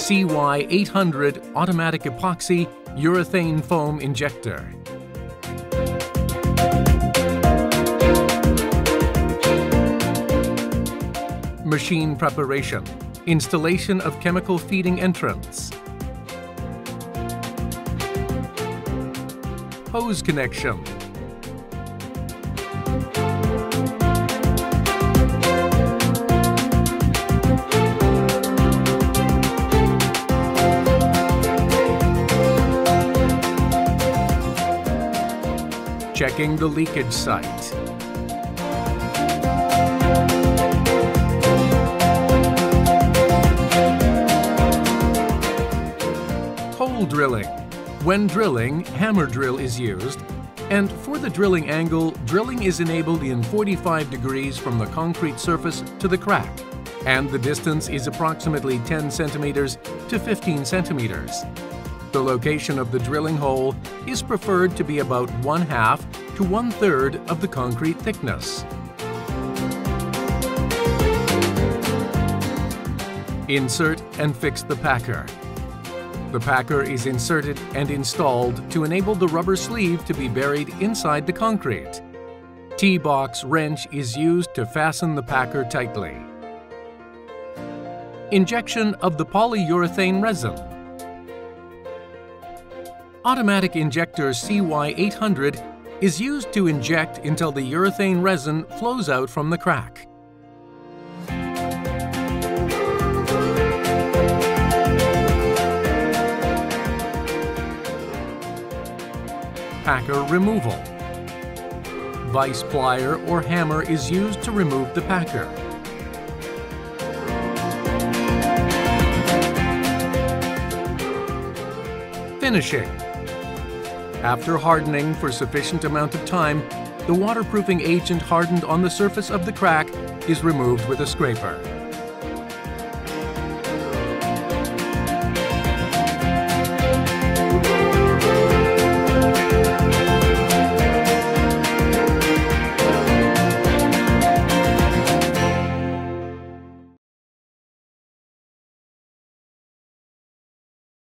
CY800 Automatic Epoxy Urethane Foam Injector. Machine preparation. Installation of chemical feeding entrance. Hose connection. Checking the leakage site. Hole drilling. When drilling, hammer drill is used, and for the drilling angle, drilling is enabled in 45 degrees from the concrete surface to the crack, and the distance is approximately 10 centimeters to 15 centimeters. The location of the drilling hole is preferred to be about 1/2 to 1/3 of the concrete thickness. Insert and fix the packer. The packer is inserted and installed to enable the rubber sleeve to be buried inside the concrete. T-box wrench is used to fasten the packer tightly. Injection of the polyurethane resin. Automatic injector CY800 is used to inject until the urethane resin flows out from the crack. Packer removal. Vice plier or hammer is used to remove the packer. Finishing. After hardening for sufficient amount of time, the waterproofing agent hardened on the surface of the crack is removed with a scraper.